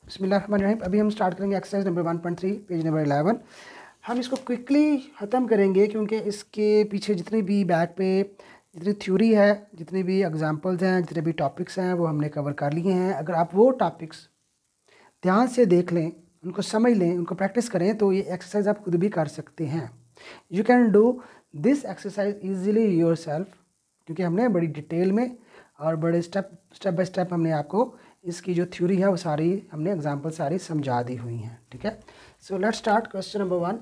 बिस्मिल्लाहिर्रहमानिर्रहीम। अभी हम स्टार्ट करेंगे एक्सरसाइज नंबर 1.3 पेज नंबर 11। हम इसको क्विकली ख़त्म करेंगे क्योंकि इसके पीछे जितनी भी बैक पे जितनी थ्योरी है, जितनी भी एग्जांपल्स हैं, जितने भी टॉपिक्स हैं वो हमने कवर कर लिए हैं। अगर आप वो टॉपिक्स ध्यान से देख लें, उनको समझ लें, उनको प्रैक्टिस करें तो ये एक्सरसाइज आप खुद भी कर सकते हैं। You can do this exercise easily yourself, क्योंकि हमने बड़ी डिटेल में और बड़े स्टेप बाय स्टेप हमने आपको इसकी जो थ्योरी है वो सारी हमने एग्जांपल सारी समझा दी हुई हैं। ठीक है, so let's start. Question number 1,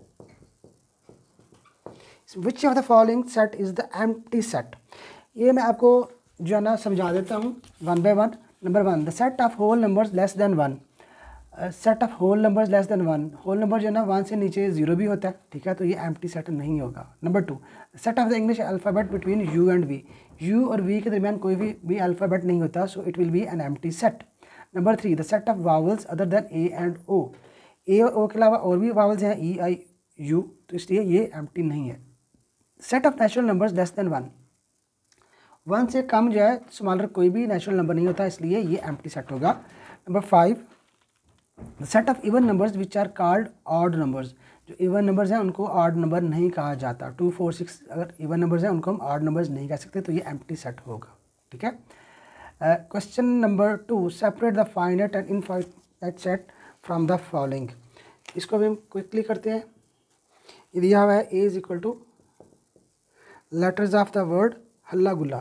which of the following set is the empty set. ये मैं आपको जो है ना समझा देता हूँ one by one. Number 1, the set of whole numbers less than 1। Set of whole numbers less than 1, whole number जो है ना 1 से नीचे 0 भी होता है। ठीक है, तो ये एम्प्टी सेट नहीं होगा। Number 2, set of the English alphabet between U and V. U और वी के दरमियान कोई भी अल्फ़ाबेट नहीं होता, so it will be an empty set. Number 3, the set of vowels other than A and O. A और O के अलावा और भी वावल्स हैं, ई आई यू, तो इसलिए ये एम्प्टी नहीं है। Set of natural numbers less than 1, 1 से कम जो है स्मॉलर कोई भी नेचुरल नंबर नहीं होता, इसलिए ये एम्प्टी सेट होगा। Number 5, the set of even numbers which are called odd numbers. जो इवन नंबर्स हैं उनको ऑड नंबर नहीं कहा जाता। 2, 4, 6 अगर इवन नंबर्स हैं उनको हम ऑड नंबर्स नहीं कह सकते, तो ये एम्प्टी सेट होगा। ठीक है, question number 2, separate the finite and infinite set from the following. इसको भी हम क्विकली करते हैं। ये दिया हुआ है A is equal to letters of the word हल्ला गुल्ला।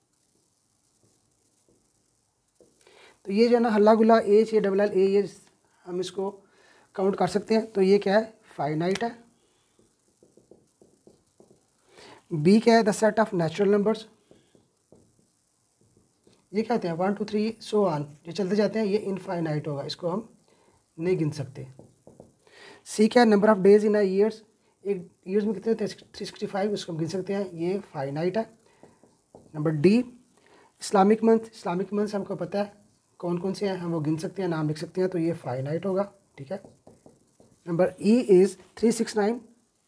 तो ये जो है ना हल्ला गुल्ला, HALL ए, ये हम इसको काउंट कर सकते हैं। तो ये क्या है, फाइनाइट है। बी क्या है, the set of natural numbers. ये कहते हैं 1, 2, 3 सो ऑन, ये चलते जाते हैं, ये इनफाइनाइट होगा, इसको हम नहीं गिन सकते। सी क्या है, number of days in a years. एक ईयर्स में कितने होते हैं, 365, उसको हम गिन सकते हैं, ये फाइनाइट है। Number D, Islamic month. Islamic month हमको पता है कौन कौन से हैं, हम वो गिन सकते हैं, नाम लिख सकते हैं, तो ये फाइनाइट होगा। ठीक है, number E is 369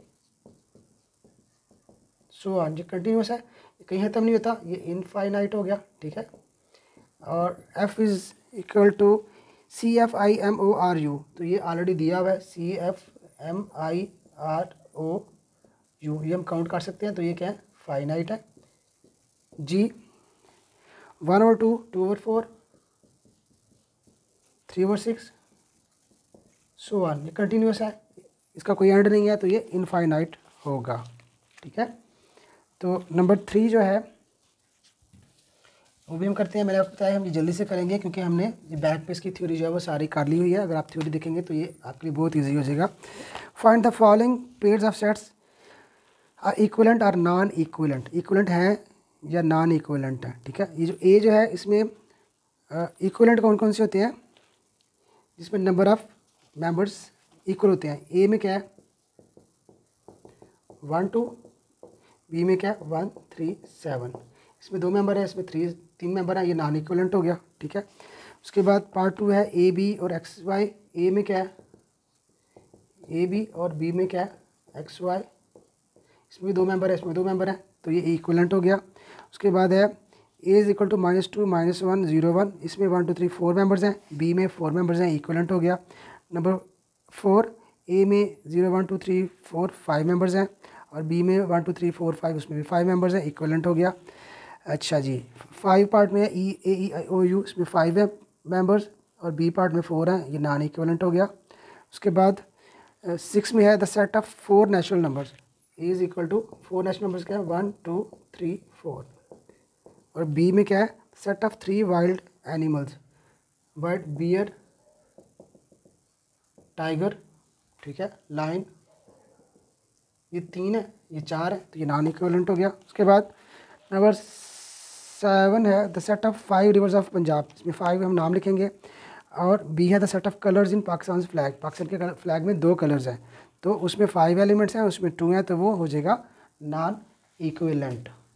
so on, ये कंटिन्यूस है, कहीं ख़त्म नहीं होता, ये इनफाइनाइट हो गया। ठीक है, और F is equal to CFIMORU, तो ये ऑलरेडी दिया हुआ है, CFMIROU, ये हम काउंट कर सकते हैं, तो ये क्या है, फाइनाइट है। जी 1/2, 2/4, 3/6 सो ऑन, ये कंटिन्यूस है, इसका कोई एंड नहीं है, तो ये इनफाइनाइट होगा। ठीक है, तो नंबर 3 जो है वो भी हम करते हैं। मैंने आपको बताया हम ये जल्दी से करेंगे क्योंकि हमने ये बैक पे इसकी थ्योरी जो है वो सारी कर ली हुई है। अगर आप थ्योरी देखेंगे तो ये आपके लिए बहुत ईजी हो जाएगा। Find the following pairs of sets are equivalent और नॉन इक्विवेलेंट। इक्विवेलेंट हैं या नॉन इक्विवेलेंट है। ठीक है, ये जो ए जो है इसमें इक्विवेलेंट कौन कौन से होते हैं, जिसमें नंबर ऑफ मेंबर्स इक्वल होते हैं। ए में क्या है 1, 2, बी में क्या है 1, 3, 7, इसमें 2 मेंबर है, इसमें 3 मेंबर हैं, ये नॉन इक्विवेलेंट हो गया। ठीक है, उसके बाद पार्ट 2 है ए बी और एक्स वाई। ए में क्या है ए बी और बी में क्या है एक्स वाई, इसमें भी 2 मेंबर है, इसमें 2 मेंबर हैं, तो ये इक्विवेलेंट हो गया। उसके बाद है ए इज इक्वल टू -2, -1, 0, 1, इसमें 1, 2, 3 4 मेंबर्स हैं, बी में 4 मेंबर्स हैं, इक्विवेलेंट हो गया। नंबर 4, ए में 0, 1, 2, 3 4 5 मेंबर्स हैं, और बी में 1, 2, 3 4 5, उसमें भी 5 मेंबर्स हैं, इक्विवेलेंट हो गया। अच्छा जी, 5 पार्ट में है EAEIOU, इसमें 5 है मेंबर्स, और बी पार्ट में 4 हैं, ये नॉन इक्विवेलेंट हो गया। उसके बाद 6 में है the set of 4 natural numbers. A is equal to 4 natural numbers क्या है 1, 2, 3, 4, और बी में क्या है set of 3 wild animals, bird, bear, tiger, ठीक है, लाइन, ये 3 है, ये 4 है, तो ये नॉन इक्विवेलेंट हो गया। उसके बाद नंबर 7 है the set of 5 rivers of Punjab, इसमें 5 हम नाम लिखेंगे, और बी है the set of colours in Pakistan flag. Pakistan के फ्लैग में 2 कलर्स हैं, तो उसमें 5 एलिमेंट्स हैं, उसमें 2 हैं, तो वो हो जाएगा नॉन इक्विवेलेंट।